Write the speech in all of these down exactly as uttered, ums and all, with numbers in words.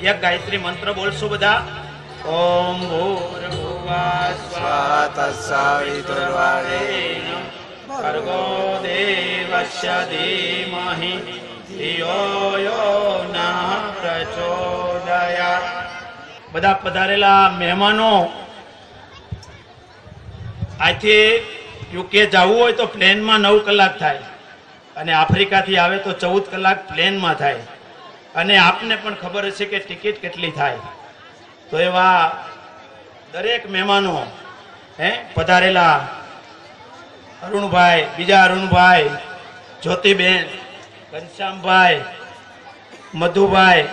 એક ગાયત્રી મંત્ર બોલશો બધા. ઓમ ભૂર્ભુવઃ સ્વાહા તત્સવિતુર્વરેણ્યં ભર્ગો દેવસ્ય ધીમહિ ધિયો યો નઃ પ્રચોદયાત. બધા પધારેલા મહેમાનો, આથી યુકે જવું હોય તો પ્લેનમાં નવ કલાક થાય અને આફ્રિકાથી આવે તો ચૌદ કલાક પ્લેનમાં થાય અને આપને પણ ખબર હશે કે ટિકિટ કેટલી થાય. તો એવા દરેક મહેમાનો હે પધારેલા અરુણભાઈ, બીજા અરુણભાઈ, જ્યોતિબેન, ઘનશ્યામભાઈ, મધુભાઈ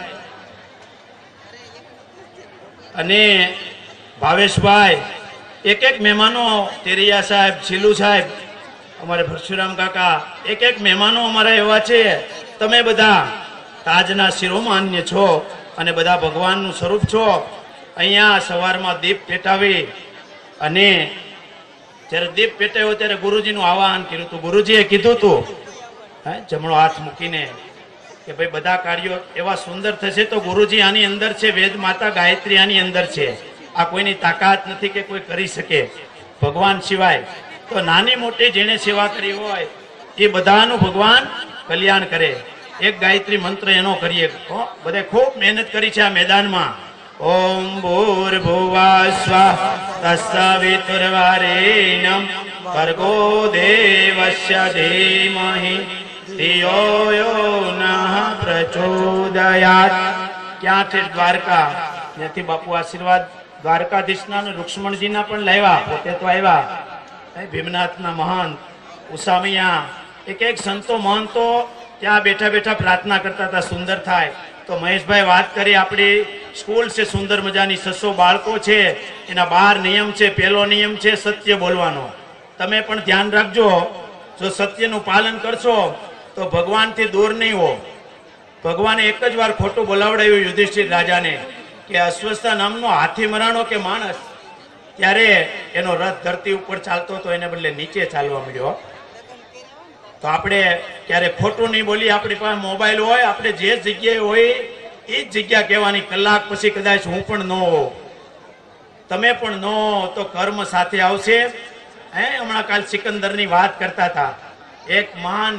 અને ભાવેશભાઈ, એક એક મહેમાનો, તેરિયા સાહેબ, છીલુ સાહેબ, અમારે પરશુરામ કાકા, એક એક મહેમાનો અમારા એવા છે. તમે બધા તાજના શિરોમાન્ય છો અને બધા ભગવાનનું સ્વરૂપ છો. અહીંયા સવારમાં દીપ પેટાવી અને જ્યારે દીપ પેટાવ્યો ત્યારે ગુરુજીનું આવાહન કર્યું હતું. ગુરુજીએ કીધું હતું હે જમણો હાથ મૂકીને કે ભાઈ બધા કાર્યો એવા સુંદર થશે તો ગુરુજી આની અંદર છે, વેદ માતા ગાયત્રી આની અંદર છે. આ કોઈની તાકાત નથી કે કોઈ કરી શકે ભગવાન સિવાય. તો નાની મોટી જેણે સેવા કરી હોય એ બધાનું ભગવાન કલ્યાણ કરે. એક ગાયત્રી મંત્ર એનો કરીએ. બધે ખૂબ મહેનત કરી છે આ મેદાનમાં. ઓમ ભૂર્ભુવઃ સ્વાહ તત્સવિતુર્વરેણ્યં ભર્ગો દેવસ્ય ધીમહિ ધિયો યો નઃ પ્રચોદયાત. ક્યાં છે દ્વારકા? ત્યાંથી બાપુ આશીર્વાદ દ્વારકાધીશના અને રૂક્ષ્મણજીના પણ લાવ્યા, પોતે તો આવ્યા. ભીમનાથના મહંત, ઉસામૈયા, એક એક સંતો મહંતો ત્યાં બેઠા બેઠા પ્રાર્થના કરતા હતા સુંદર થાય. તો મહેશભાઈ વાત કરી, આપણી સ્કૂલ છે સુંદર મજાની, છસો બાળકો છે. એના બાર નિયમ છે. પહેલો નિયમ છે સત્ય બોલવાનો. તમે પણ ધ્યાન રાખજો, જો સત્યનું પાલન કરશો તો ભગવાનથી દૂર નહીં હો. ભગવાને એક જ વાર ખોટું બોલાવડાવ્યું યુધિષ્ઠિર રાજાને કે અશ્વસ્થા નામનો હાથી મરાણો કે માણસ, ત્યારે એનો રથ ધરતી ઉપર ચાલતો હતો, એને બદલે નીચે ચાલવા મળ્યો. તો આપણે ક્યારે ખોટું નહીં બોલીએ. આપણી પાસે મોબાઈલ હોય, આપણે જે જગ્યાએ હોય એ જ જગ્યા કહેવાની. કલાક પછી કદાચ હું પણ ન હો, તમે પણ ન હો તો કર્મ સાથે આવશે. હે હમણાં કાલ સિકંદરની વાત કરતા હતા. એક મહાન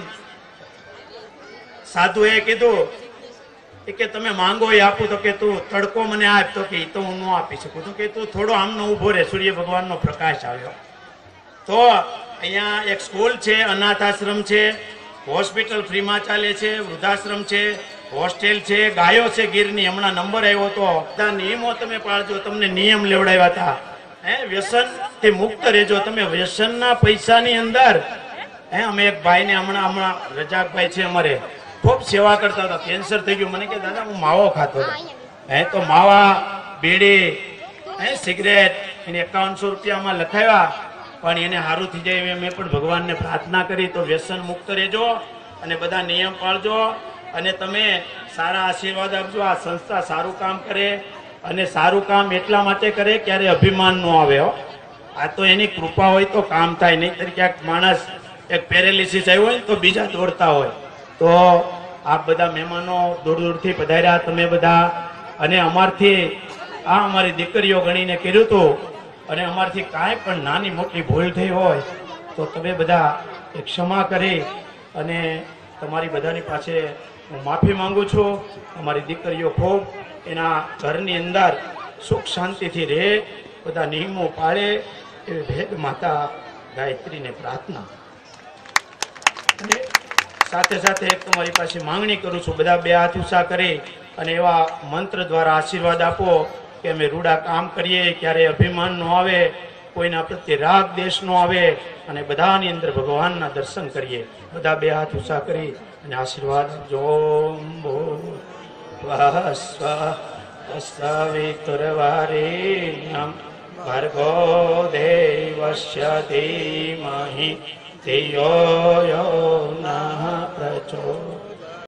સાધુએ કીધું કે તમે માંગો એ આપું. તો કે તું તડકો મને આપ. તો કે તો હું ન આપી શકું. તો કે તું થોડો આમનો ઉભો રહે, સૂર્ય ભગવાનનો પ્રકાશ આવ્યો. તો અહીંયા એક સ્કૂલ છે, અનાથ આશ્રમ છે, હોસ્પિટલ ફ્રીમાં ચાલે છે, વૃદ્ધાશ્રમ છે, હોસ્ટેલ છે, ગાયો છે ગીરની. હમણાં નંબર આવ્યો તો બધા નિયમો તમે પાળજો. તમને નિયમ લેવડાવ્યા હતા. હે વ્યસન થી મુક્ત રહેજો. તમે વ્યસનના પૈસાની અંદર હે અમે એક ભાઈને હમણાં હમણાં રજાકભાઈ છે અમારે, ખૂબ સેવા કરતા હતા. કેન્સર થઈ ગયું. મને કે દાદા હું માવો ખાતો હતો. હે તો માવા, બીડી, હે સિગરેટ એને એકાવનસો રૂપિયામાં લખાવ્યા, પણ એને સારું થઈ જાય મેં પણ ભગવાનને પ્રાર્થના કરી. તો વ્યસન મુક્ત રહેજો અને બધા નિયમ પાળજો અને તમે સારા આશીર્વાદ આપજો. આ સંસ્થા સારું કામ કરે અને સારું કામ એટલા માટે કરે ક્યારે અભિમાન ન આવે. હો આ તો એની કૃપા હોય તો કામ થાય, નહીંતર ક્યાંક માણસ એક પેરેલિસિસ આવ્યો હોય તો બીજા દોડતા હોય. તો આ બધા મહેમાનો દૂર દૂરથી પધાર્યા તમે બધા, અને અમારથી આ અમારી દીકરીઓ ગણીને કર્યું હતું, અને અમારથી કાંઈ પણ નાની મોટી ભૂલ થઈ હોય તો તમે બધા એક ક્ષમા કરી અને તમારી બધાની પાસે હું માફી માંગુ છું. અમારી દીકરીઓ ખૂબ એના ઘરની અંદર સુખ શાંતિથી રહે, બધા નિયમો પાળે એવી ભેદ માતા ગાયત્રીને પ્રાર્થના. અને સાથે સાથે એક તમારી પાસે માંગણી કરું છું, બધા બે હાથ ઊંચા કરી અને એવા મંત્ર દ્વારા આશીર્વાદ આપો કે અમે રૂડા કામ કરીએ ક્યારે અભિમાન ન આવે, કોઈના પ્રત્યે રાગ દેશ ન આવે અને બધાની અંદર ભગવાનના દર્શન કરીએ. બધા બે હાથ ઊંચા કરી અને આશીર્વાદ આપજો. સવિતુર્વરેણ્યં ભર્ગો દેવસ્ય ધીમહિ ધિયો યો નઃ પ્રચોદયાત.